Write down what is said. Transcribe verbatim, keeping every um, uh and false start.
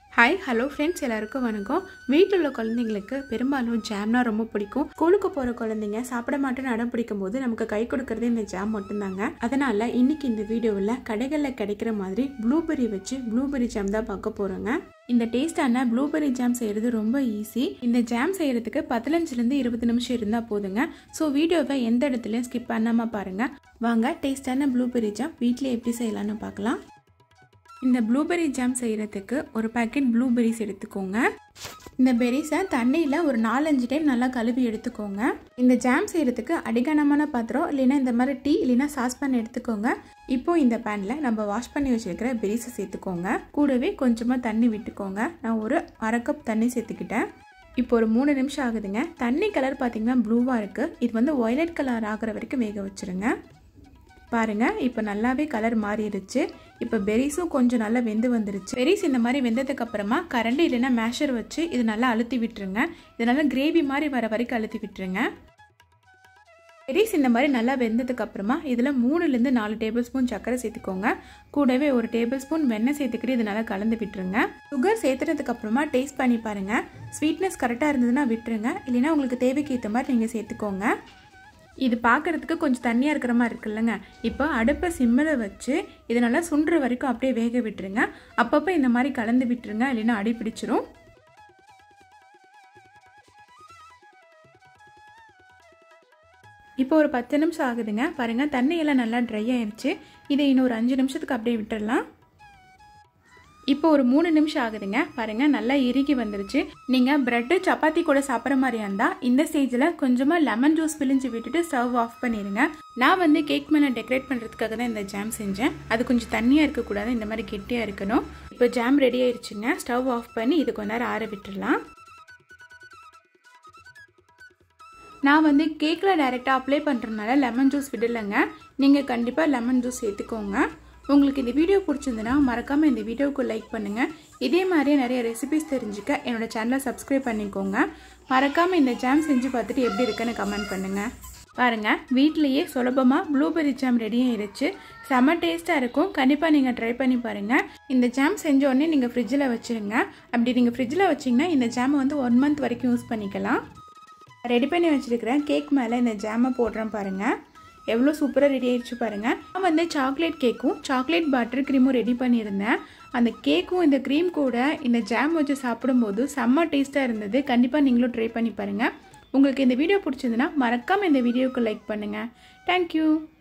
Hi hello friends, எல்லாருக்கும் வணக்கம். வீட்டில் உள்ள குழந்தைங்களுக்கு பெரும்பாலும் ஜாம்னா ரொம்ப பிடிக்கும். ஸ்கூலுக்கு போகிற குழந்தைங்க சாப்பிட மாட்டேன்னு அடம் பிடிக்கும் போது நமக்கு கை கொடுக்கறது இந்த ஜாம் மட்டும்தாங்க. அதனால இன்னைக்கு இந்த வீடியோவில் கடைகளில் கிடைக்கிற மாதிரி ப்ளூபெர்ரி வச்சு ப்ளூபெர்ரி ஜாம் தான் பார்க்க போகிறோங்க. இந்த டேஸ்டான ப்ளூபெர்ரி ஜாம் செய்கிறது ரொம்ப ஈஸி. இந்த ஜாம் செய்கிறதுக்கு பதினஞ்சுலேருந்து இருபது நிமிஷம் இருந்தால் போதுங்க. ஸோ வீடியோவை எந்த இடத்துலையும் ஸ்கிப் பண்ணாமல் பாருங்கள். வாங்க டேஸ்டான ப்ளூபெர்ரி ஜாம் வீட்டில் எப்படி செய்யலான்னு பார்க்கலாம். இந்த ப்ளூபெர்ரி ஜாம் செய்கிறதுக்கு ஒரு பேக்கெட் ப்ளூபெர்ரிஸ் எடுத்துக்கோங்க. இந்த பெரிஸை தண்ணியில் ஒரு நாலஞ்சு டைம் நல்லா கழுவி எடுத்துக்கோங்க. இந்த ஜாம் செய்கிறதுக்கு அடிகனமான பாத்திரம் இல்லைன்னா இந்த மாதிரி டீ இல்லைன்னா சாஸ்பேன் எடுத்துக்கோங்க. இப்போ இந்த பேனில் நம்ம வாஷ் பண்ணி வச்சுருக்கிற பெரிஸை சேர்த்துக்கோங்க. கூடவே கொஞ்சமாக தண்ணி விட்டுக்கோங்க. நான் ஒரு அரை கப் தண்ணி சேர்த்துக்கிட்டேன். இப்போ ஒரு மூணு நிமிஷம் ஆகுதுங்க. தண்ணி கலர் பார்த்தீங்கன்னா ப்ளூவாக இருக்குது. இது வந்து ஒய்லட் கலர் ஆகிற வரைக்கும் வேக வச்சுருங்க. பாருங்கள், இப்போ நல்லாவே கலர் மாறிடுச்சு. இப்போ பெரிஸும் கொஞ்சம் நல்லா வெந்து வந்துருச்சு. பெரிஸ் இந்த மாதிரி வெந்ததுக்கு அப்புறமா கரண்டி இல்லைன்னா மேஷர் வச்சு இது நல்லா அழுத்தி விட்டுருங்க. இது நல்லா கிரேவி மாதிரி வர வரைக்கும் அழுத்தி விட்டுருங்க. பெரிஸ் இந்த மாதிரி நல்லா வெந்ததுக்கு அப்புறமா இதில் மூணுலேருந்து நாலு டேபிள் ஸ்பூன் சர்க்கரை சேர்த்துக்கோங்க. கூடவே ஒரு டேபிள் ஸ்பூன் வெண்ணெய் சேர்த்துக்கிட்டு இது நல்லா கலந்து விட்டுருங்க. சுகர் சேர்த்துனதுக்கு அப்புறமா டேஸ்ட் பண்ணி பாருங்கள். ஸ்வீட்னஸ் கரெக்டாக இருந்ததுன்னா விட்டுருங்க. இல்லைன்னா உங்களுக்கு தேவைக்கு ஏற்ற மாதிரி நீங்கள் சேர்த்துக்கோங்க. இது பார்க்குறதுக்கு கொஞ்சம் தண்ணியாக இருக்கிற மாதிரி இருக்குல்லங்க. இப்போ அடுப்பை சிம்மில் வச்சு இது நல்லா சுண்டுற வரைக்கும் அப்படியே வேக விட்டுருங்க. அப்பப்போ இந்த மாதிரி கலந்து விட்டுருங்க, இல்லைன்னா அடி பிடிச்சிரும். இப்போ ஒரு பத்து நிமிஷம் ஆகுதுங்க. பாருங்கள், தண்ணியெல்லாம் நல்லா ட்ரை ஆயிடுச்சு. இதை இன்னும் ஒரு அஞ்சு நிமிஷத்துக்கு அப்படியே விட்டுடலாம். இப்போ ஒரு மூணு நிமிஷம் ஆகுதுங்க. பாருங்கள், நல்லா இறுகி வந்துருச்சு. நீங்கள் ப்ரெட்டு சப்பாத்தி கூட சாப்பிட்ற மாதிரியா இருந்தால் இந்த ஸ்டேஜில் கொஞ்சமாக லெமன் ஜூஸ் பிழிஞ்சு விட்டுட்டு ஸ்டவ் ஆஃப் பண்ணிடுங்க. நான் வந்து கேக் மேலே டெக்கரேட் பண்ணுறதுக்காக தான் இந்த ஜாம் செஞ்சேன். அது கொஞ்சம் தண்ணியாக இருக்கக்கூடாது, இந்த மாதிரி கெட்டியாக இருக்கணும். இப்போ ஜாம் ரெடி ஆயிடுச்சுங்க. ஸ்டவ் ஆஃப் பண்ணி இது கொஞ்ச நேரம் ஆற விட்டுடலாம். நான் வந்து கேக்கில் டைரெக்டாக அப்ளை பண்ணுறதுனால லெமன் ஜூஸ் விடலைங்க. நீங்கள் கண்டிப்பாக லெமன் ஜூஸ் சேர்த்துக்கோங்க. உங்களுக்கு இந்த வீடியோ பிடிச்சிருந்துன்னா மறக்காமல் இந்த வீடியோவுக்கு லைக் பண்ணுங்கள். இதே மாதிரியே நிறைய ரெசிபிஸ் தெரிஞ்சுக்க என்னோடய சேனலை சப்ஸ்கிரைப் பண்ணிக்கோங்க. மறக்காமல் இந்த ஜாம் செஞ்சு பார்த்துட்டு எப்படி இருக்குன்னு கமெண்ட் பண்ணுங்கள். பாருங்கள், வீட்டிலையே சுலபமாக ப்ளூபெர்ரி ஜாம் ரெடி ஆயிடுச்சு. செம்ம டேஸ்ட்டாக இருக்கும். கண்டிப்பாக நீங்கள் ட்ரை பண்ணி பாருங்கள். இந்த ஜாம் செஞ்ச உடனே நீங்கள் ஃப்ரிட்ஜில் வச்சுருங்க. அப்படி நீங்கள் ஃப்ரிட்ஜில் வச்சிங்கன்னா இந்த ஜாமை வந்து ஒன் மந்த் வரைக்கும் யூஸ் பண்ணிக்கலாம். ரெடி பண்ணி வச்சுருக்கிறேன் கேக் மேலே இந்த ஜாமை போடுறேன். பாருங்கள், எவ்வளோ சூப்பராக ரெடி ஆகிடுச்சு பாருங்கள். நான் வந்து சாக்லேட் கேக்கும் சாக்லேட் பட்டர் க்ரீமும் ரெடி பண்ணியிருந்தேன். அந்த கேக்கும் இந்த க்ரீம் கூட இந்த ஜாம் வச்சு சாப்பிடும்போது செம்ம டேஸ்ட்டாக இருந்தது. கண்டிப்பாக நீங்களும் ட்ரை பண்ணி பாருங்கள். உங்களுக்கு இந்த வீடியோ பிடிச்சிருந்துன்னா மறக்காமல் இந்த வீடியோவுக்கு லைக் பண்ணுங்கள். தேங்க்யூ.